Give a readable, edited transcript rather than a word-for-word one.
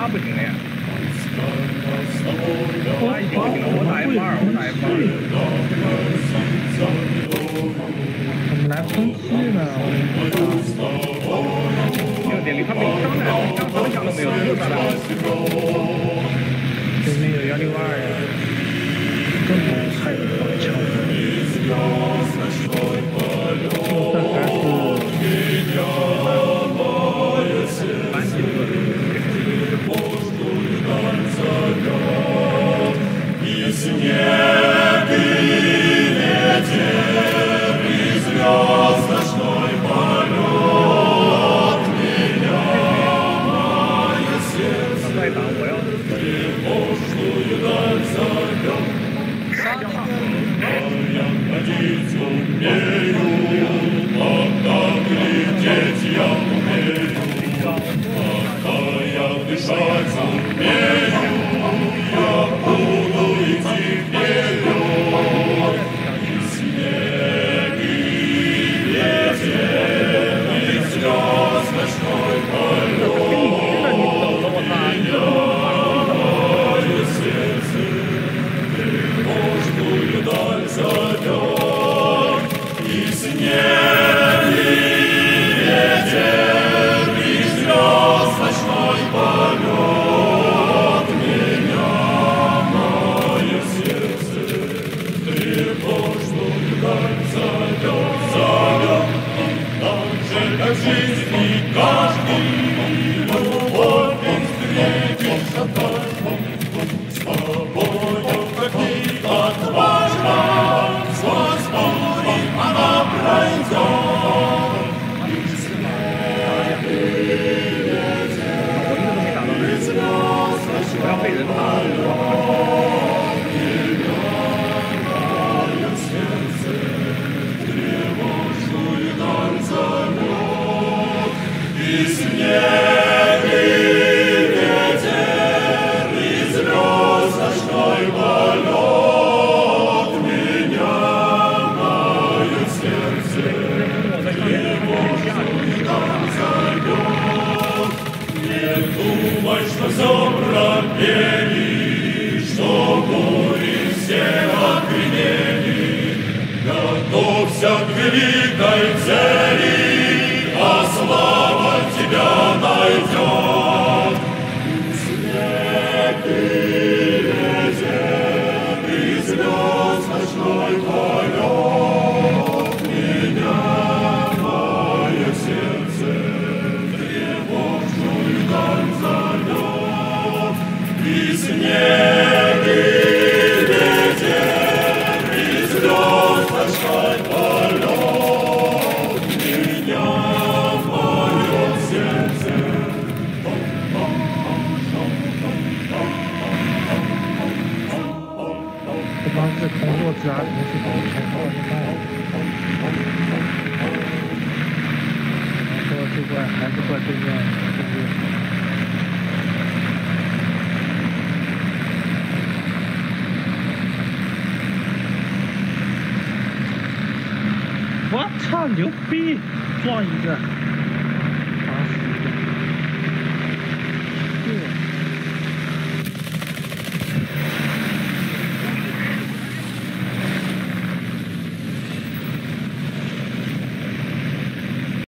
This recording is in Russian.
他不行了呀。他已经不行了，我打 F2，我打 F2。 怎么来喷漆呢？ 有点离他没枪呢，枪方向都没有，只有炸弹。 对面有162呀，根本猜不到枪。这还是蛮几个。 И снег, и ветер, и звезд ночной полет меня, мое сердце, тревожную даль зовет. Я ходить умею, пока глядеть я умею, пока я дышать умею, я буду идти вперед. И снег, и ветер, и звезд ночной полет меня, мое сердце, тревожную даль зовет. И снег, и ветер, и звезд ночной полет меня, мое сердце, тревожную даль зовет, зовет. Так же, как жизнь и каждый, любовь встретишь от каждого. С тобою, как и отважно, сквозь бури она пройдет. И снег, и ветер, и звезд ночной полет меня, мое сердце, тревожную даль зовет. И снег, и ветер, и звезд ночной полет меня, мое сердце, тревожную даль зовет. Не думай, что все пропели, что бури все отгремели. Готовься к великой цели, а слава тебя найдет. И снег, и ветер, и звезд ночной полет меня, мое сердце, тревожную даль зовет. И снег, и ветер, и звезд ночной полет меня, мое сердце. 这帮是通过自然同时保持好的脉。说这怪还是怪对面，我操，牛逼，撞一个！